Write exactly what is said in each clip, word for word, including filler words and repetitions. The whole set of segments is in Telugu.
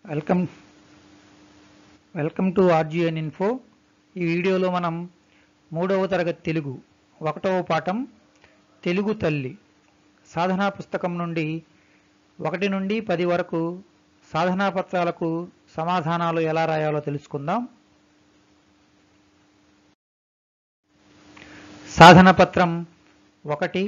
Welcome welcome to RGN info. ఈ వీడియోలో మనం మూడవ తరగతి తెలుగు ఒకటవ పాఠం తెలుగు తల్లి సాధనా పుస్తకం నుండి ఒకటి నుండి పది వరకు సాధనా పత్రాలకు సమాధానాలు ఎలా రాయాలో తెలుసుకుందాం. సాధన పత్రం ఒకటి,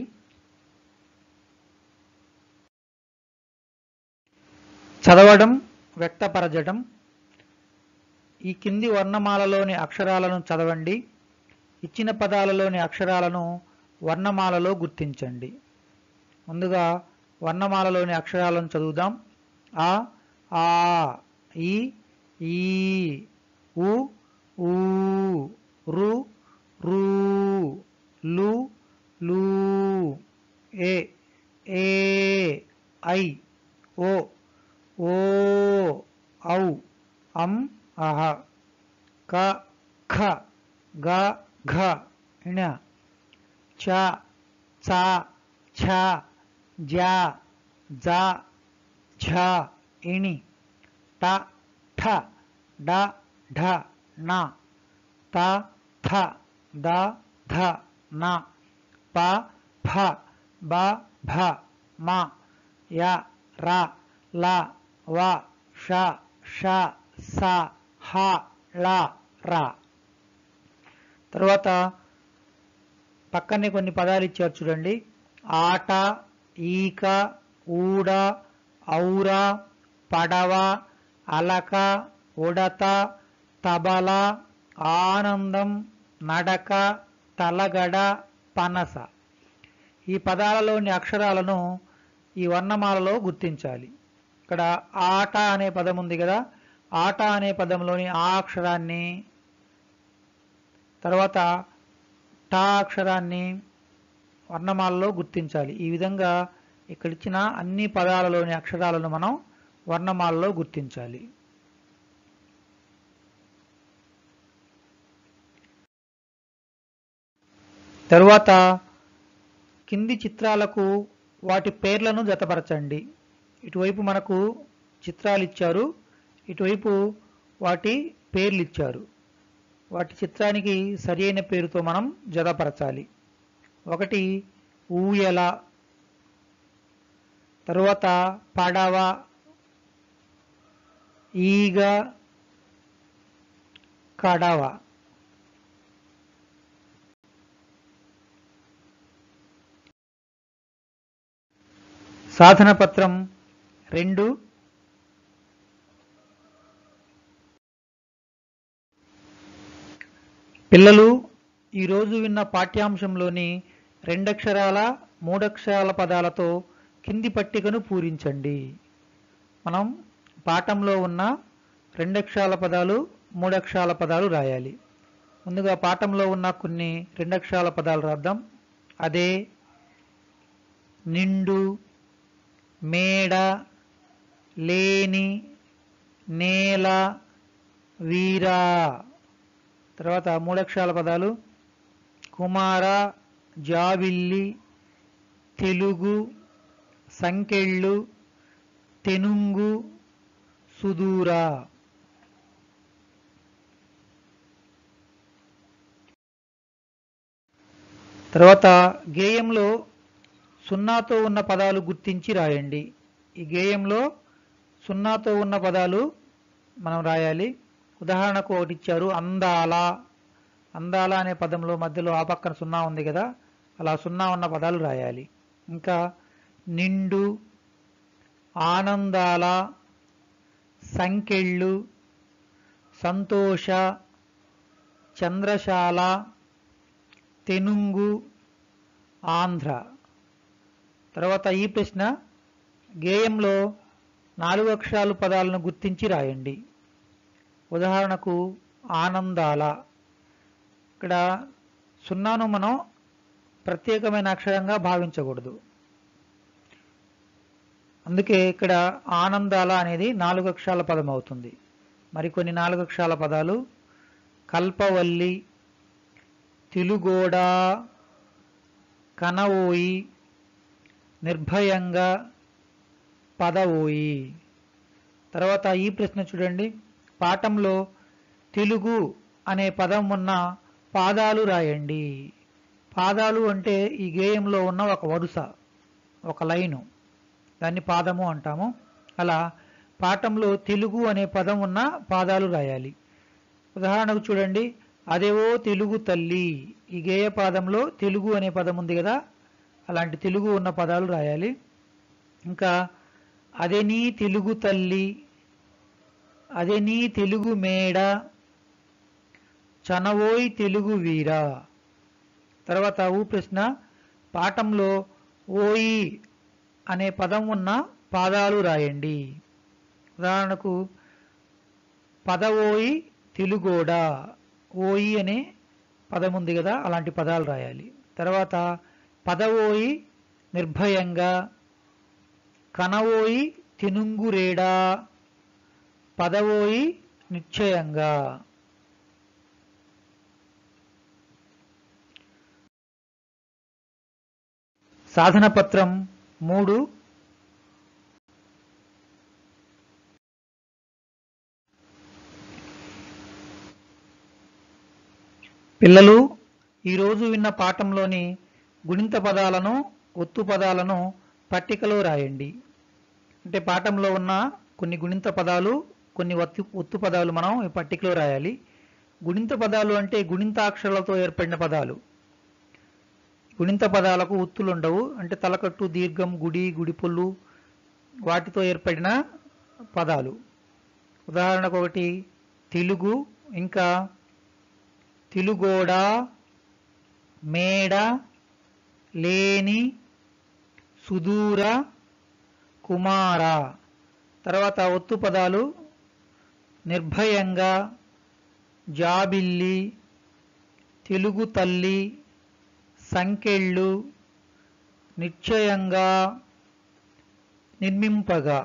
చదవడం, వ్యక్తపరచడం. ఈ కింది వర్ణమాలలోని అక్షరాలను చదవండి. ఇచ్చిన పదాలలోని అక్షరాలను వర్ణమాలలో గుర్తించండి. ముందుగా వర్ణమాలలోని అక్షరాలను చదువుదాం. ఆ, ఆ, ఈ, ఈ, ఉ, ఊ, రు, రు, లు, లు, ఏ, ఏ, ఐ, ఓ, ఓ, ఔ, అం, అహ, క, ఖ, గ, ఘ, ఞ, చ, చ, ఛ, జ, జ, ఝ, ఇణి, ట, ఠ, డ, ఢ, ణ, త, థ, ద, ధ, న, ప, ఫ, బ, భ, మ, య, ర, ల, వ, ష, ష, స, హ, ళ, ర. తర్వాత పక్కనే కొన్ని పదాలు ఇచ్చారు చూడండి. ఆట, ఈక, ఊడ, ఔర, పడవ, అలక, ఉడత, తబల, ఆనందం, నడక, తలగడ, పనస. ఈ పదాలలోని అక్షరాలను ఈ వర్ణమాలలో గుర్తించాలి. ఇక్కడ ఆట అనే పదం ఉంది కదా, ఆట అనే పదంలోని ఆ అక్షరాన్ని, తర్వాత టా అక్షరాన్ని వర్ణమాలలో గుర్తించాలి. ఈ విధంగా ఇక్కడ ఇచ్చిన అన్ని పదాలలోని అక్షరాలను మనం వర్ణమాలలో గుర్తించాలి. తరువాత కింది చిత్రాలకు వాటి పేర్లను జతపరచండి. ఇటువైపు మనకు చిత్రాలు ఇచ్చారు, ఇటువైపు వాటి పేర్లు ఇచ్చారు. వాటి చిత్రానికి సరైన పేరుతో మనం జతపరచాలి. ఒకటి ఊయల, తరువాత పడవ, ఈగ, కడవ. సాధన పత్రం రెండు, పిల్లలు ఈరోజు విన్న పాఠ్యాంశంలోని రెండక్షరాల మూడక్షరాల పదాలతో కింది పట్టికను పూరించండి. మనం పాఠంలో ఉన్న రెండక్షరాల పదాలు మూడక్షరాల పదాలు రాయాలి. ముందుగా పాఠంలో ఉన్న కొన్ని రెండక్షరాల పదాలు రాద్దాం. అదే, నిండు, మేడ, లేని, నేల, వీరా. తర్వాత మూడక్షరాల పదాలు కుమార, జాబిల్లి, తెలుగు, సంకెళ్ళు, తెనుంగు, సుదూర. తర్వాత గేయంలో సున్నాతో ఉన్న పదాలు గుర్తించి రాయండి. ఈ గేయంలో సున్నాతో ఉన్న పదాలు మనం రాయాలి. ఉదాహరణకు ఒకటి ఇచ్చారు, అందాల. అందాల అనే పదంలో మధ్యలో ఆ పక్కన సున్నా ఉంది కదా, అలా సున్నా ఉన్న పదాలు రాయాలి. ఇంకా నిండు, ఆనందాల, సంకెళ్ళు, సంతోష, చంద్రశాల, తెనుంగు, ఆంధ్ర. తర్వాత ఈ ప్రశ్న, గేయంలో నాలుగు అక్షరాలు పదాలను గుర్తించి రాయండి. ఉదాహరణకు ఆనందాల. ఇక్కడ సున్నాను మనం ప్రత్యేకమైన అక్షరంగా భావించకూడదు, అందుకే ఇక్కడ ఆనందాల అనేది నాలుగు అక్షరాల పదం అవుతుంది. మరికొన్ని నాలుగు అక్షరాల పదాలు కల్పవల్లి, తెలుగోడ, కనవోయి, నిర్భయంగా, పదవోయి. తర్వాత ఈ ప్రశ్న చూడండి, పాఠంలో తెలుగు అనే పదం ఉన్న పాదాలు రాయండి. పాదాలు అంటే ఈ గేయంలో ఉన్న ఒక వరుస, ఒక లైను, దాన్ని పాదము అంటాము. అలా పాఠంలో తెలుగు అనే పదం ఉన్న పాదాలు రాయాలి. ఉదాహరణకు చూడండి, అదేవో తెలుగు తల్లి, ఈ గేయ పాదంలో తెలుగు అనే పదం ఉంది కదా, అలాంటి తెలుగు ఉన్న పదాలు రాయాలి. ఇంకా అదే నీ తెలుగు తల్లి, అదే నీ తెలుగు మేడ, చనవోయ్ తెలుగు వీరా. తర్వాత ఊ ప్రశ్న, పాఠంలో ఓయి అనే పదం ఉన్న పాదాలు రాయండి. ఉదాహరణకు పదవోయి తెలుగోడా, ఓయి అనే పదం ఉంది కదా, అలాంటి పదాలు రాయాలి. తర్వాత పదవోయి నిర్భయంగా, కనవోయి తెనుంగురేడా, పదవోయి నిశ్చయంగా. సాధన పత్రం మూడు. పిల్లలు, ఈరోజు విన్న పాఠంలోని గుణింత పదాలను, ఒత్తు పదాలను పట్టికలో రాయండి. అంటే పాఠంలో ఉన్న కొన్ని గుణింత పదాలు, కొన్ని ఒత్తు ఒత్తు పదాలు మనం ఈ పట్టికలో రాయాలి. గుణింత పదాలు అంటే గుణింతాక్షరాలతో ఏర్పడిన పదాలు. గుణింత పదాలకు ఒత్తులు ఉండవు, అంటే తలకట్టు, దీర్ఘం, గుడి, గుడిపుల్లు వాటితో ఏర్పడిన పదాలు. ఉదాహరణకు ఒకటి తెలుగు, ఇంకా తెలుగోడ, మేడ, లేని, సుదూర, కుమార. తర్వాత ఒత్తు పదాలు నిర్భయంగా, జాబిల్లి, తెలుగు తల్లి, సంకెళ్ళు, నిశ్చయంగా, నిర్మింపగా.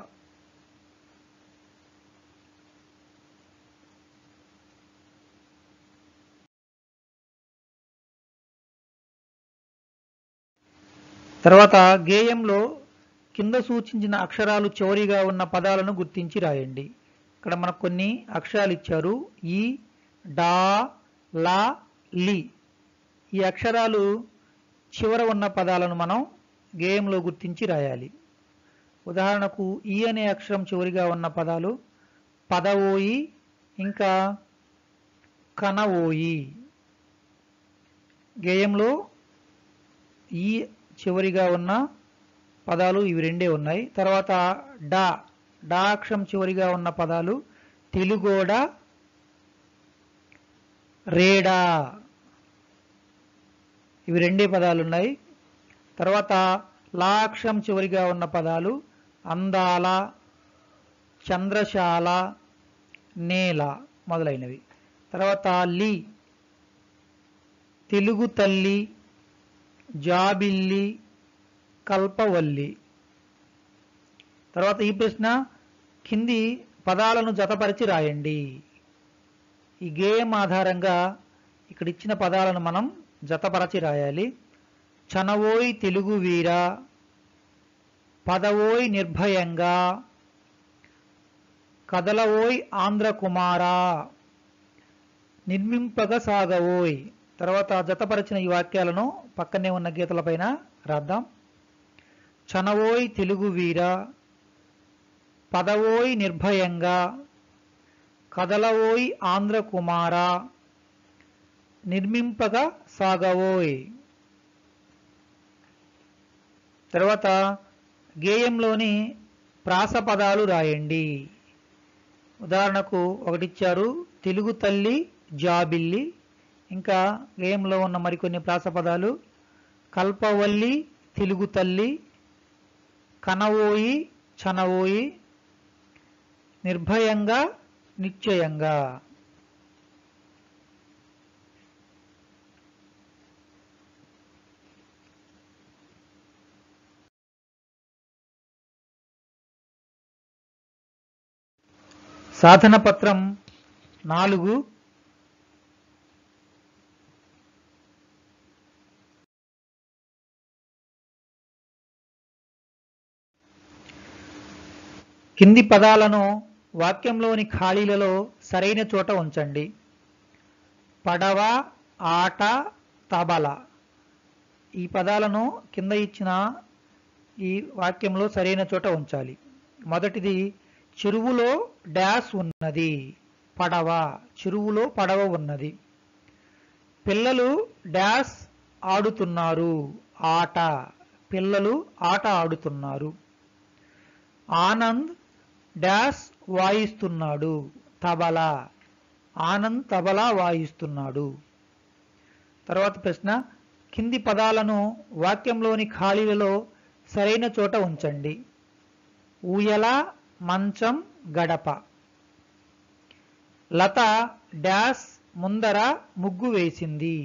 తర్వాత గేయంలో కింద సూచించిన అక్షరాలు చివరిగా ఉన్న పదాలను గుర్తించి రాయండి. ఇక్కడ మనకు కొన్ని అక్షరాలు ఇచ్చారు, ఈ, డా, లా, లి. ఈ అక్షరాలు చివర ఉన్న పదాలను మనం గేయంలో గుర్తించి రాయాలి. ఉదాహరణకు ఈ అనే అక్షరం చివరిగా ఉన్న పదాలు పదవోయి, ఇంకా కనవోయి. గేయంలో ఈ చివరిగా ఉన్న పదాలు ఇవి రెండే ఉన్నాయి. తర్వాత డా, డా అక్షరం చివరిగా ఉన్న పదాలు తెలుగోడ, రేడా, ఇవి రెండే పదాలు ఉన్నాయి. తర్వాత లా అక్షరం చివరిగా ఉన్న పదాలు అందాల, చంద్రశాల, నేల మొదలైనవి. తర్వాత లి తెలుగు తల్లి, జాబిల్లి, కల్పవల్లి. తర్వాత ఈ ప్రశ్న, కింది పదాలను జతపరిచి రాయండి. ఈ గేయం ఆధారంగా ఇక్కడ ఇచ్చిన పదాలను మనం జతపరచి రాయాలి. చనవోయ్ తెలుగు వీర, పదవోయ్ నిర్భయంగా, కదలవోయ్ ఆంధ్ర కుమార, నిర్మింపగ సాగవోయ్. తర్వాత జతపరిచిన ఈ వాక్యాలను పక్కనే ఉన్న గీతలపైన రాద్దాం. చనవోయ్ తెలుగు వీర, పదవోయ్ నిర్భయంగా, కదలవోయ్ ఆంధ్ర కుమార, నిర్మింపగ సాగవోయ్. తర్వాత గేయంలోని ప్రాస పదాలు రాయండి. ఉదాహరణకు ఒకటిచ్చారు తెలుగు తల్లి, జాబిల్లి. ఇంకా గేయంలో ఉన్న మరికొన్ని ప్రాస పదాలు కల్పవల్లి, తెలుగు తల్లి, కనవోయి, చనవోయి, నిర్భయంగా, నిశ్చయంగా. సాధన పత్రం నాలుగు. కింది పదాలను వాక్యంలోని ఖాళీలలో సరైన చోట ఉంచండి. పడవ, ఆట, తబల ఈ పదాలను కింద ఇచ్చిన ఈ వాక్యంలో సరైన చోట ఉంచాలి. మొదటిది చెరువులో డాష్ ఉన్నది. పడవ, చెరువులో పడవ ఉన్నది. పిల్లలు డాష్ ఆడుతున్నారు. ఆట, పిల్లలు ఆట ఆడుతున్నారు. ఆనంద్ డాష్ వాయిస్తున్నాడు. తబలా, ఆనంద్ తబలా వాయిస్తున్నాడు. తర్వాత ప్రశ్న, కింది పదాలను వాక్యంలోని ఖాళీలలో సరైన చోట ఉంచండి. ఊయల, మంచం, గడప. లత డాష్ ముందర ముగ్గు వేసింది.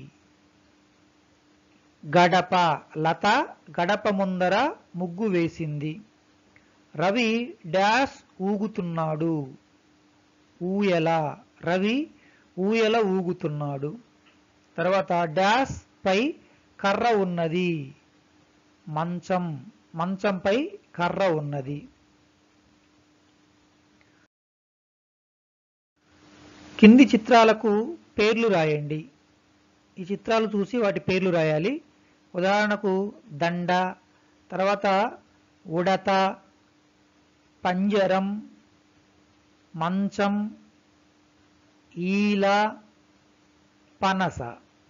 గడప, లత గడప ముందర ముగ్గు వేసింది. రవి డాష్ ఊగుతున్నాడు. ఊయల, రవి ఊయల ఊగుతున్నాడు. తర్వాత డాష్ పై కర్ర ఉన్నది. మంచం, మంచంపై కర్ర ఉన్నది. కింది చిత్రాలకు పేర్లు రాయండి. ఈ చిత్రాలు చూసి వాటి పేర్లు రాయాలి. ఉదాహరణకు దండ, తర్వాత ఉడత, పంజరం, మంచం, ఈల, పనస.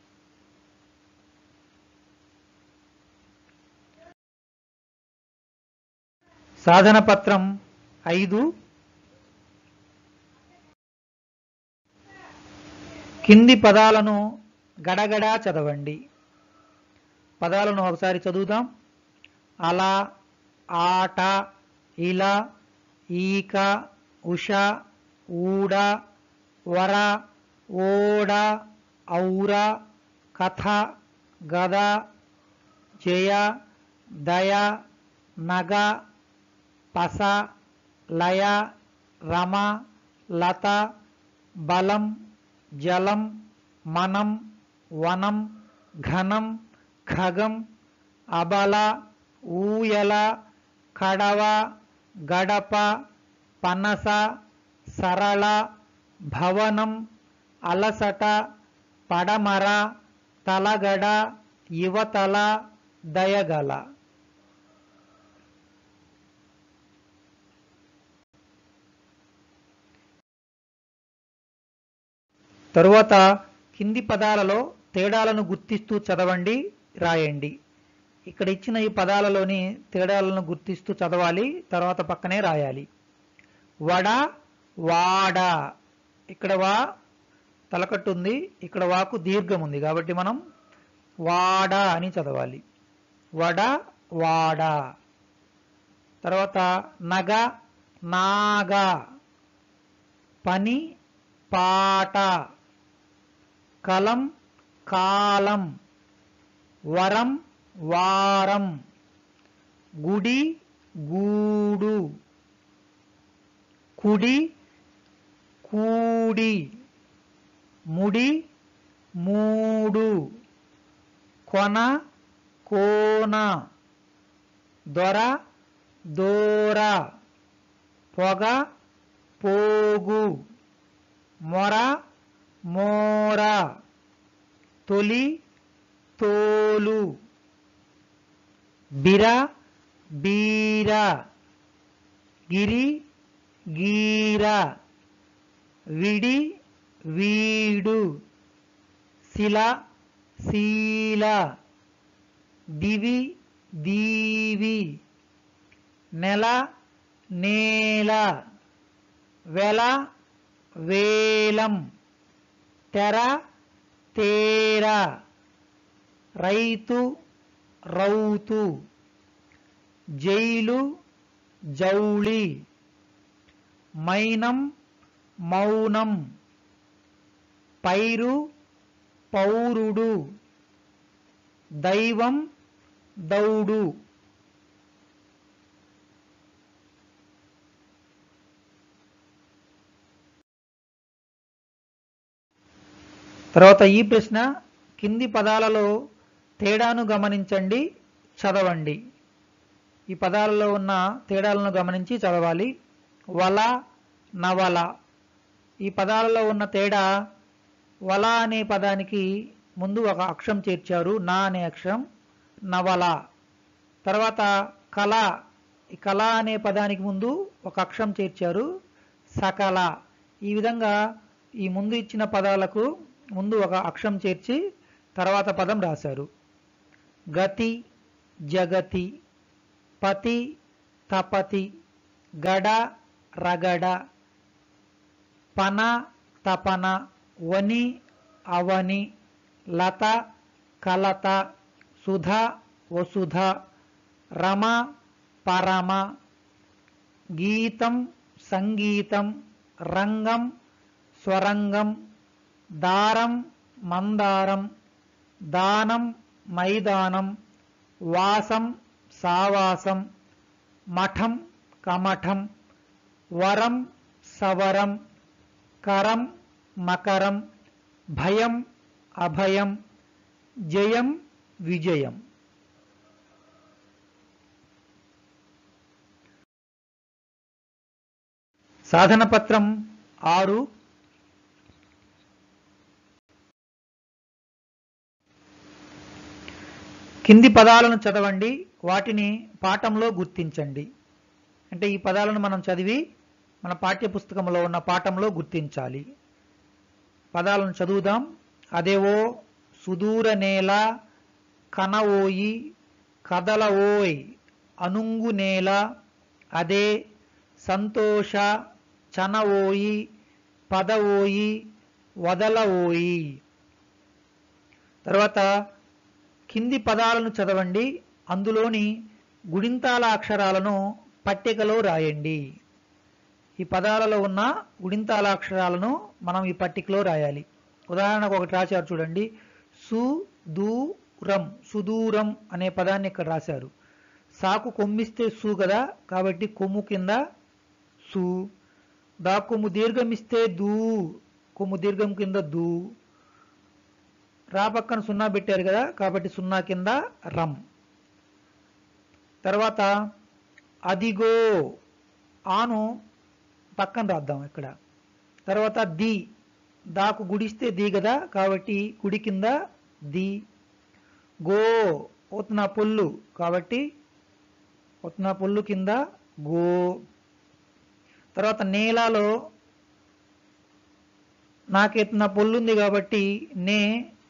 సాధన పత్రం ఐదు. కింది పదాలను గడగడా చదవండి. పదాలను ఒకసారి చదువుదాం. అల, ఆట, ఇల, ఈక, ఉష, ఊడ, వర, ఓడ, ఔర, కథ, గద, జయ, దయ, నగ, పస, లయ, రమ, లత, బలం, జలం, మనం, వనం, ఘనం, ఖగం, అబల, ఊయల, కడవ, గడప, పనస, సరళ, భవనం, అలసట, పడమర, తలగడ, యువతల, దయగల. తరువాత కింది పదాలలో తేడాలను గుర్తిస్తూ చదవండి, రాయండి. ఇక్కడ ఇచ్చిన ఈ పదాలలోని తేడాలను గుర్తిస్తూ చదవాలి, తర్వాత పక్కనే రాయాలి. వడ, వాడ. ఇక్కడ వా తలకట్టు ఉంది, ఇక్కడ వాకు దీర్ఘం ఉంది కాబట్టి మనం వాడ అని చదవాలి. వడ, వాడ. తర్వాత నగ, నాగ. పని, పాట. కలం, కాలం. వరం, వారం. గుడి, గూడు. కుడి, కూడి. ముడి, మూడు. కొన, కోన. దొర, దోర. పొగ, పోగు. మొర, మోర. తొలి, తోలు. బిర, బీర. గిరి, గీర. విడి, వీడు. శిల, శీల. దివి, దీవి. నెల, నేల. వెల, వేలం. తెర, తేర. రైతు, రౌతు. జైలు, జౌళి. మైనం, మౌనం. పైరు, పౌరుడు. దైవం, దౌడు. తర్వాత ఈ ప్రశ్న, కింది పదాలలో తేడాను గమనించండి, చదవండి. ఈ పదాలలో ఉన్న తేడాలను గమనించి చదవాలి. వల, నవల. ఈ పదాలలో ఉన్న తేడా వల అనే పదానికి ముందు ఒక అక్షరం చేర్చారు, నా అనే అక్షరం, నవల. తర్వాత కళ, ఈ కళ అనే పదానికి ముందు ఒక అక్షరం చేర్చారు, సకల. ఈ విధంగా ఈ ముందు ఇచ్చిన పదాలకు ముందు ఒక అక్షరం చేర్చి తర్వాత పదం రాశారు. గతి, జగతి, పతి, తపతి, గడ, రగడ, పన, తపన, వని, అవని, లత, కలత, సుధ, వసుధ, రమ, పరమ, గీతం, సంగీతం, రంగం, స్వరంగం, దారం, మందారం, దానం, మైదానం, వాసం, సావాసం, మఠం, కమఠం, వరం, సవరం, కరం, మకరం, భయం, అభయం, జయం, విజయం. సాధన పత్రం ఆరు. కింది పదాలను చదవండి, వాటిని పాఠంలో గుర్తించండి. అంటే ఈ పదాలను మనం చదివి మన పాఠ్యపుస్తకంలో ఉన్న పాఠంలో గుర్తించాలి. పదాలను చదువుదాం. అదేవో, సుదూర నేల, కనవోయి, కదలవోయ్, అనుంగు నేల, అదే, సంతోష, చనవోయి, పదవోయి, వదలవోయి. తర్వాత కింది పదాలను చదవండి, అందులోని గుడింతాల అక్షరాలను పట్టికలో రాయండి. ఈ పదాలలో ఉన్న గుడింతాల అక్షరాలను మనం ఈ పట్టికలో రాయాలి. ఉదాహరణకు ఒకటి రాశారు చూడండి, సుదూరం, సుదూరం అనే పదాన్ని ఇక్కడ రాశారు. సాకు కొమ్మిస్తే సు కదా, కాబట్టి కొమ్ము కింద సు. దా కొమ్ము దీర్ఘమిస్తే దూ, కొమ్ము దీర్ఘం కింద దూ. రా పక్కన సున్నా పెట్టారు కదా, కాబట్టి సున్నా కింద రం. తర్వాత అదిగో, ఆను పక్కన రాద్దాం ఇక్కడ. తర్వాత ది, దాకు గుడిస్తే ది కదా, కాబట్టి గుడి కింద ది. గో, ఒత్తున పొల్లు కాబట్టి ఒత్తున పొల్లు కింద గో. తర్వాత నేలలో నాకు ఎత్తున పొల్లుంది కాబట్టి నే,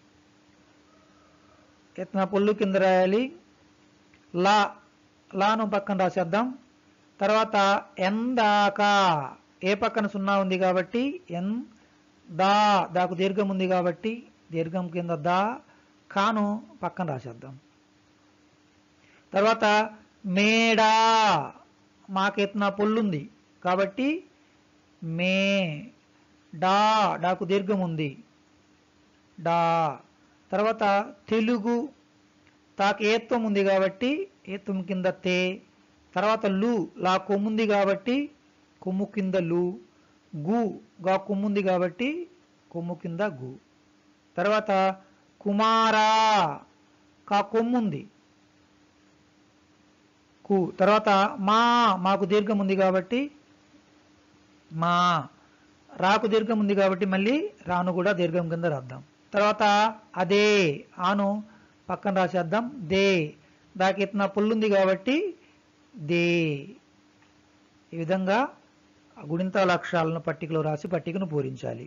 ఎత్తున పొల్లు కింద రాయాలి. లా, లాను పక్కన రాసేద్దాం. తర్వాత ఎందాక, ఏ పక్కన సున్నా ఉంది కాబట్టి ఎన్. దా, దాకు దీర్ఘం ఉంది కాబట్టి దీర్ఘం కింద దా. కాను పక్కన రాసేద్దాం. తర్వాత మేడా, మాకెత్తున పొల్లుంది కాబట్టి మే. డా, డాకు దీర్ఘం ఉంది డా. తర్వాత తెలుగు, తాకు ఏత్వం ఉంది కాబట్టి ఏత్వం కింద తే. తర్వాత లు, లా కొమ్ముంది కాబట్టి కొమ్ము కింద లు. గు, గా కొమ్ముంది కాబట్టి కొమ్ము కింద గు. తర్వాత కుమారా, కా కొమ్ముంది కు. తర్వాత మా, మాకు దీర్ఘం ఉంది కాబట్టి మా. రాకు దీర్ఘం ఉంది కాబట్టి మళ్ళీ రాను కూడా దీర్ఘం కింద రాద్దాం. తర్వాత అదే, ఆను పక్కన రాసేద్దాం. దే, దాకి ఎత్తున పుల్లుంది కాబట్టి దే. ఈ విధంగా గుణింతాల అక్షరాలను పట్టికలో రాసి పట్టికను పూరించాలి.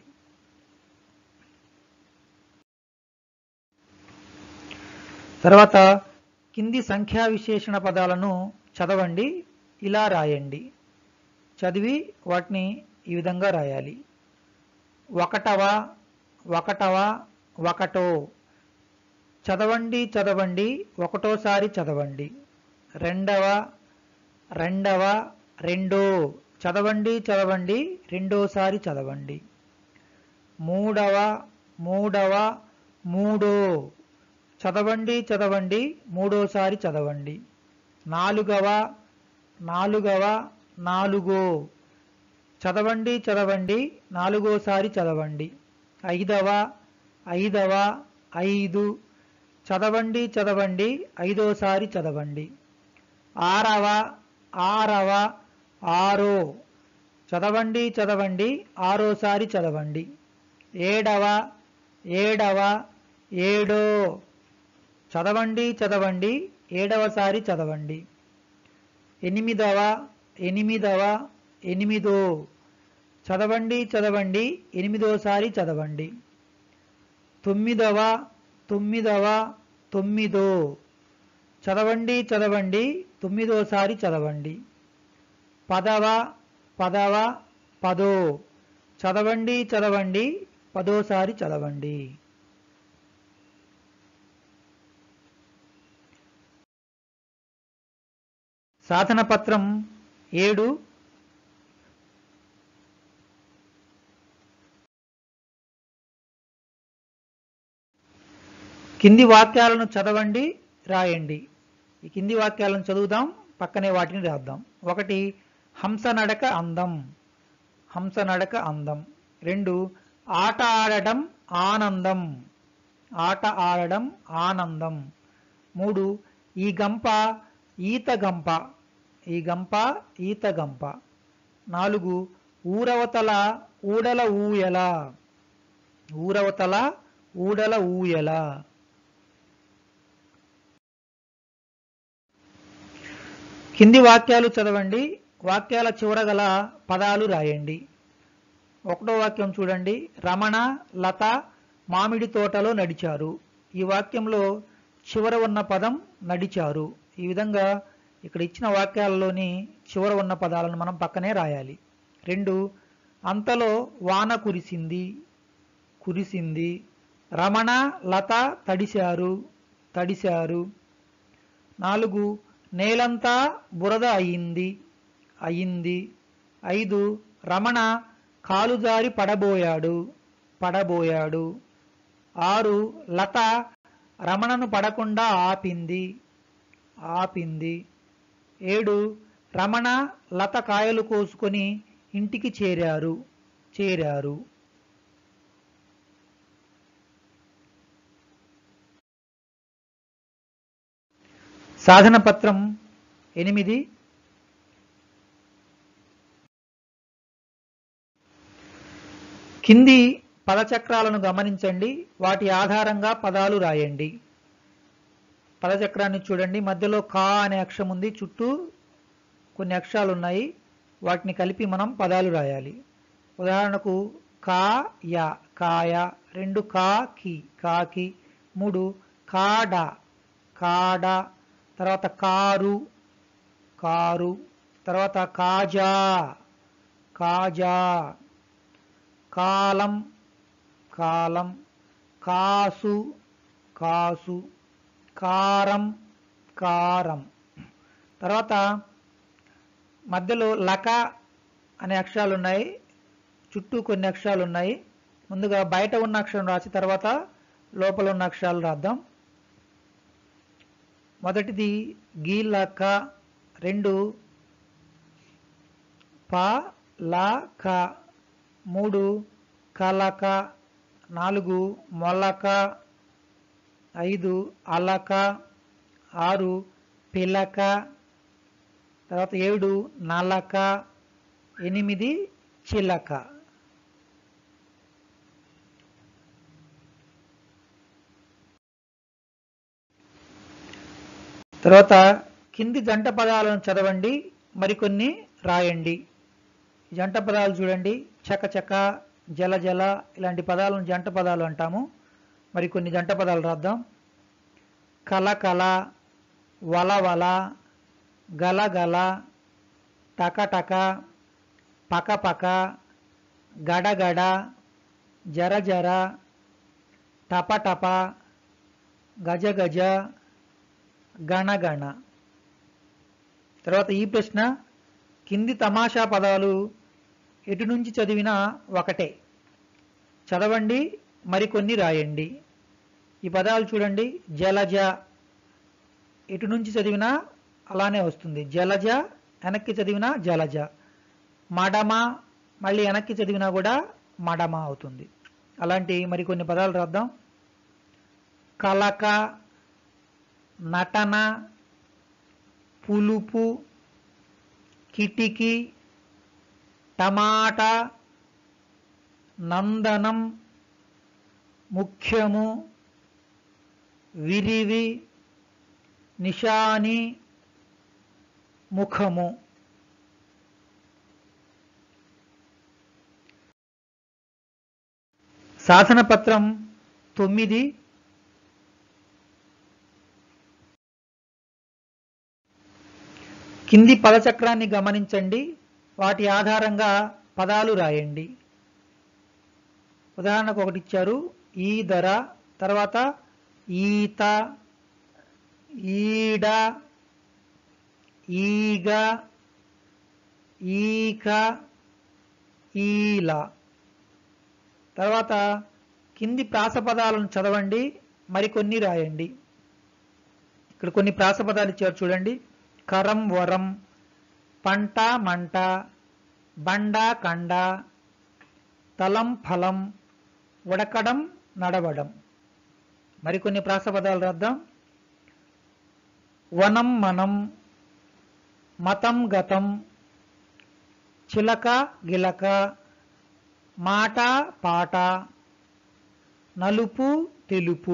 తర్వాత కింది సంఖ్యా విశేషణ పదాలను చదవండి, ఇలా రాయండి. చదివి వాటిని ఈ విధంగా రాయాలి. ఒకటవ, ఒకటవ, ఒకటో. చదవండి చదవండి, ఒకటోసారి చదవండి. రెండవ, రెండవ, రెండో. చదవండి చదవండి, రెండోసారి చదవండి. మూడవ, మూడవ, మూడో. చదవండి చదవండి, మూడోసారి చదవండి. నాలుగవ, నాలుగవ, నాలుగో. చదవండి చదవండి, నాలుగోసారి చదవండి. ఐదవ, ఐదవ, ఐదు. చదవండి చదవండి, ఐదోసారి చదవండి. ఆరవ, ఆరవ, ఆరో. చదవండి చదవండి ఆరోసారి చదవండి. ఏడవ ఏడవ ఏడో. చదవండి చదవండి ఏడవసారి చదవండి. ఎనిమిదవ ఎనిమిదవ ఎనిమిదో. చదవండి చదవండి ఎనిమిదోసారి చదవండి. తొమ్మిదవ తొమ్మిదవ తొమ్మిదో. చదవండి చదవండి తొమ్మిదోసారి చదవండి. పదవ పదవ పదో. చదవండి చదవండి పదోసారి చదవండి. సాధన పత్రం ఏడు. కింది వాక్యాలను చదవండి రాయండి. ఈ కింది వాక్యాలను చదువుదాం, పక్కనే వాటిని రాద్దాం. ఒకటి, హంస నడక అందం. హంస నడక అందం. రెండు, ఆట ఆడడం ఆనందం. ఆట ఆడడం ఆనందం. మూడు, ఈ గంప ఈత గంప. ఈ గంప ఈత గంప. నాలుగు, ఊరవతల ఊడల ఊయల. ఊరవతల ఊడల ఊయల. కింది వాక్యాలు చదవండి, వాక్యాల చివర గల పదాలు రాయండి. ఒకటో వాక్యం చూడండి. రమణ లత మామిడి తోటలో నడిచారు. ఈ వాక్యంలో చివర ఉన్న పదం నడిచారు. ఈ విధంగా ఇక్కడ ఇచ్చిన వాక్యాలలోని చివర ఉన్న పదాలను మనం పక్కనే రాయాలి. రెండు, అంతలో వాన కురిసింది. కురిసింది. రమణ లత తడిశారు. తడిశారు. నాలుగు, నేలంతా బురద అయింది. అయింది. ఐదు, రమణ కాలు జారి పడబోయాడు. పడబోయాడు. ఆరు, లత రమణను పడకుండా ఆపింది. ఆపింది. ఏడు, రమణ లత కాయలు కోసుకొని ఇంటికి చేరారు. చేరారు. సాధన పత్రం ఎనిమిది. కింది పదచక్రాలను గమనించండి, వాటి ఆధారంగా పదాలు రాయండి. పదచక్రాన్ని చూడండి, మధ్యలో కా అనే అక్షరం ఉంది, చుట్టూ కొన్ని అక్షరాలు ఉన్నాయి, వాటిని కలిపి మనం పదాలు రాయాలి. ఉదాహరణకు కా యా కాయ. రెండు, కా కి కాకి. మూడు, కాడ కాడ. తర్వాత కారు కారు. తర్వాత కాజా కాజా. కాలం కాలం. కాసు కాసు. కారం కారం. తర్వాత మధ్యలో లక అనే అక్షరాలు ఉన్నాయి, చుట్టూ కొన్ని అక్షరాలు ఉన్నాయి. ముందుగా బయట ఉన్న అక్షరం రాసి తర్వాత లోపల ఉన్న అక్షరాలు రాద్దాం. మొదటిది గీలక. రెండు, ప ల క. మూడు, కలక. నాలుగు, మొలక. ఐదు, అలక. ఆరు, పిలక. తర్వాత ఏడు, నలక. ఎనిమిది, చిలక. తర్వాత కింది జంట పదాలను చదవండి, మరికొన్ని రాయండి. జంట పదాలు చూడండి. చకచక, జల జల ఇలాంటి పదాలను జంట పదాలు అంటాము. మరికొన్ని జంట పదాలు రాద్దాం. కలకల, వలవల, గలగల, టకటక, పకపక, గడగడ, జరజర, టపటప, గజగజ, గణగణ. తర్వాత ఈ ప్రశ్న, కింది తమాషా పదాలు ఎటు నుంచి చదివినా ఒకటే. చదవండి, మరికొన్ని రాయండి. ఈ పదాలు చూడండి. జలజ ఎటు నుంచి చదివినా అలానే వస్తుంది. జలజ వెనక్కి చదివినా జలజ. మడమ మళ్ళీ వెనక్కి చదివినా కూడా మడమ అవుతుంది. అలాంటి మరికొన్ని పదాలు రాద్దాం. కలక, నటన, పులుపు, కిటికీ, టమాటా, నందనం, ముఖ్యము, విరివి, నిశాని, ముఖము. సాధన పత్రం తొమ్మిది. కింది పదచక్రాన్ని గమనించండి, వాటి ఆధారంగా పదాలు రాయండి. ఉదాహరణకు ఒకటి ఇచ్చారు, ఈదర, తర్వాత ఈత, ఈడ, ఈగ, ఈక, ఈల. తర్వాత కింది ప్రాసపదాలను చదవండి, మరికొన్ని రాయండి. ఇక్కడ కొన్ని ప్రాసపదాలు ఇచ్చారు చూడండి. కరం వరం, పంట మంట, బండ కండ, తలం ఫలం, ఉడకడం నడవడం. మరికొన్ని ప్రాసపదాలు రాద్దాం. వనం మనం, మతం గతం, చిలక గిలక, మాట పాట, నలుపు తెలుపు.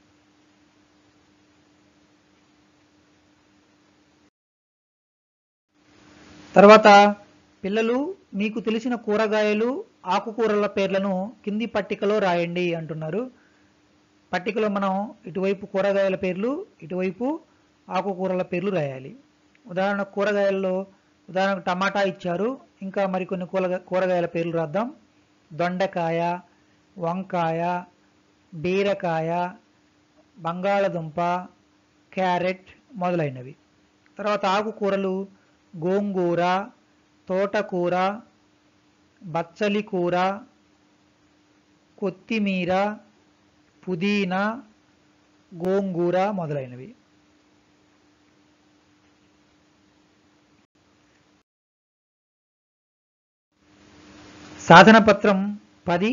తర్వాత పిల్లలు మీకు తెలిసిన కూరగాయలు ఆకుకూరల పేర్లను కింది పట్టికలో రాయండి అంటున్నారు. పట్టికలో మనం ఇటువైపు కూరగాయల పేర్లు, ఇటువైపు ఆకుకూరల పేర్లు రాయాలి. ఉదాహరణ కూరగాయల్లో ఉదాహరణకు టమాటా ఇచ్చారు, ఇంకా మరికొన్ని కూరగాయల పేర్లు రాద్దాం. దొండకాయ, వంకాయ, బీరకాయ, బంగాళదుంప, క్యారెట్ మొదలైనవి. తర్వాత ఆకుకూరలు గోంగూర, తోటకూర, బచ్చలి కూర, కొత్తిమీర, పుదీనా, గోంగూర మొదలైనవి. సాధన పత్రం పది.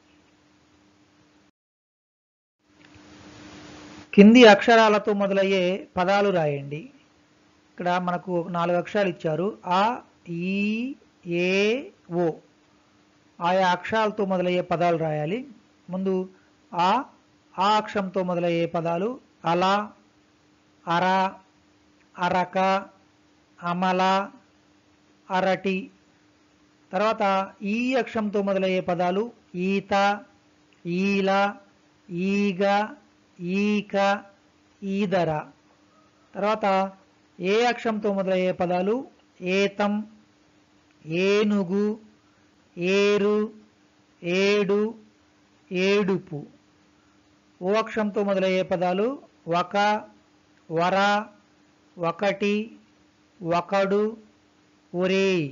కింది అక్షరాలతో మొదలయ్యే పదాలు రాయండి. ఇక్కడ మనకు నాలుగు అక్షరాలు ఇచ్చారు, ఆ, ఈ, ఏ, ఓ. ఆయా అక్షరాలతో మొదలయ్యే పదాలు రాయాలి. ముందు ఆ ఆ అక్షరంతో మొదలయ్యే పదాలు అల, అర, అరక, అమల, అరటి. తర్వాత ఈ అక్షరంతో మొదలయ్యే పదాలు ఈత, ఈల, ఈగ, ఈక, ఈదర. తర్వాత ఏ అక్షరంతో మొదలయ్యే పదాలు ఏతం, ఏనుగు, ఏరు, ఏడు, ఏడుపు. ఓ అక్షరంతో మొదలయ్యే పదాలు ఒక, వర, ఒకటి, ఒకడు, ఒరేయ్.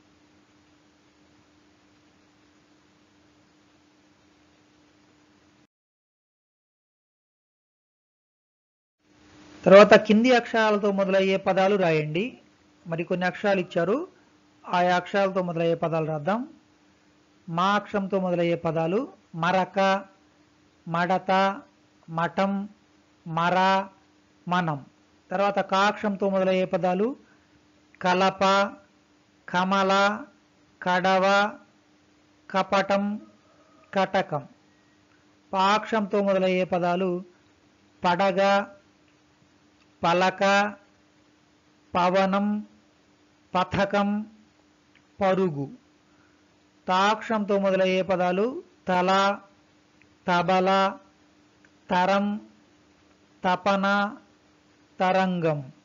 తర్వాత కింది అక్షరాలతో మొదలయ్యే పదాలు రాయండి. మరికొన్ని అక్షరాలు ఇచ్చారు, ఆయా అక్షరాలతో మొదలయ్యే పదాలు రాద్దాం. మా అక్షరంతో మొదలయ్యే పదాలు మరక, మడత, మఠం, మర, మనం. తర్వాత కా అక్షరంతో మొదలయ్యే పదాలు కలప, కమల, కడవ, కపటం, కటకం. పా అక్షరంతో మొదలయ్యే పదాలు పడగ, పలక, పవనం, పథకం, పరుగు. తాక్షరంతో మొదలయ్యే పదాలు తల, తబల, తరం, తపన, తరంగం.